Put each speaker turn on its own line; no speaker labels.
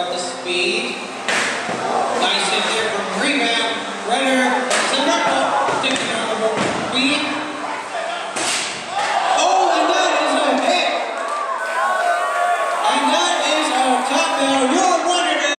The speed. Nice hit there from Rebound. Runner to NERC.